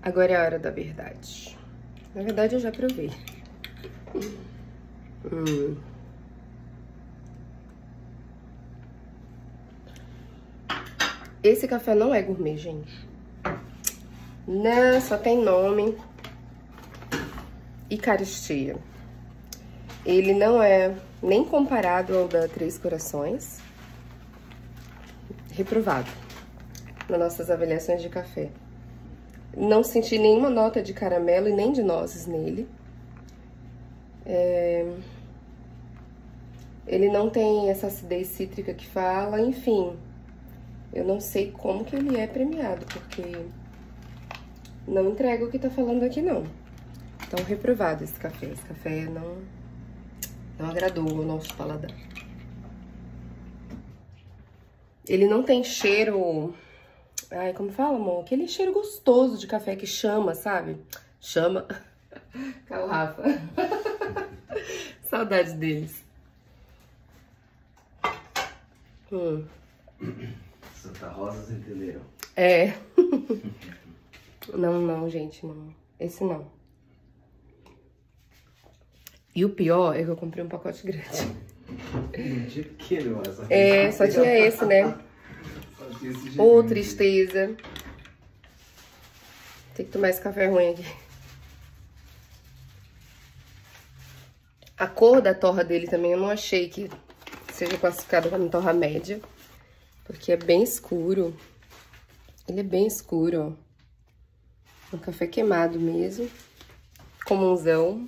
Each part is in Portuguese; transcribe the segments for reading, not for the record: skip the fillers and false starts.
Agora é a hora da verdade. Na verdade, eu já provei. Esse café não é gourmet, gente. Não, só tem nome e carestia. Ele não é nem comparado ao da Três Corações. Reprovado nas nossas avaliações de café. Não senti nenhuma nota de caramelo e nem de nozes nele. Ele não tem essa acidez cítrica que fala, enfim. Eu não sei como que ele é premiado, porque não entrega o que tá falando aqui, não. Então, reprovado esse café. Esse café não agradou o nosso paladar. Ele não tem cheiro... Ai, como fala, amor? Aquele cheiro gostoso de café que chama, sabe? Chama. Cala, Rafa. Saudades deles. Santa Rosa Centeneiro. É. Não, gente, não. Esse não. E o pior é que eu comprei um pacote grande. De pequeno, essa. É, só tinha esse, né? Ô, tristeza. Tem que tomar esse café ruim aqui. A cor da torra dele também eu não achei que seja classificada como torra média. Porque é bem escuro. Ele é bem escuro, ó. Um café queimado mesmo. Comunzão.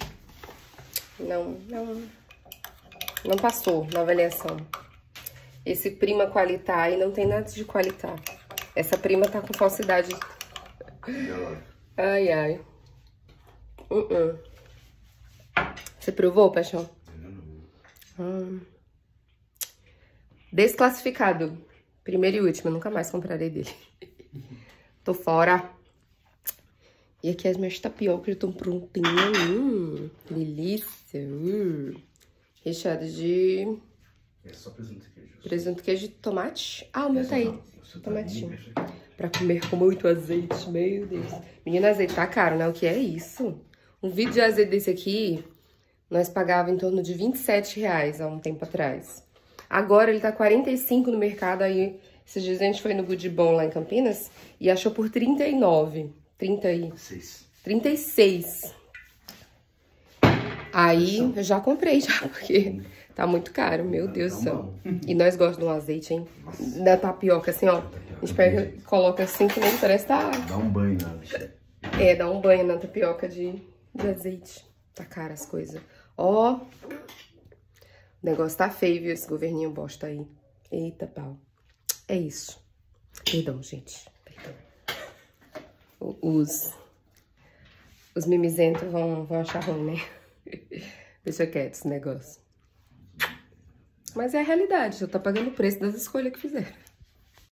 Não passou na avaliação. Esse Prima Qualità aí não tem nada de Qualità. Essa Prima tá com falsidade. Ai, ai. Você provou, Paixão? Desclassificado. Primeiro e último, eu nunca mais comprarei dele. Tô fora. E aqui as minhas tapiocas já estão prontinhas. Delícia. Recheadas de... É só presunto e queijo. Presunto, queijo e tomate. Ah, o meu tá aí. Tomatinho. Pra comer com muito azeite, meu Deus. Menina, azeite tá caro, né? O que é isso? Um vidro de azeite desse aqui, nós pagava em torno de R$27 há um tempo atrás. Agora ele tá 45 no mercado, aí esses dias a gente foi no Good Bom lá em Campinas e achou por 39. 36. Aí eu já comprei já, porque tá muito caro, meu Deus do céu. E nós gostamos de um azeite, hein? Da tapioca, assim, ó. A gente pega e coloca assim, que nem parece tá... Dá um banho na bicha. É, dá um banho na tapioca de azeite. Tá caro as coisas. Ó, o negócio tá feio, viu? Esse governinho bosta aí. Eita, pau. É isso. Perdão, gente. Perdão. Os mimizentos vão achar ruim, né? Deixa quieto esse negócio. Mas é a realidade. Eu tô pagando o preço das escolhas que fizeram.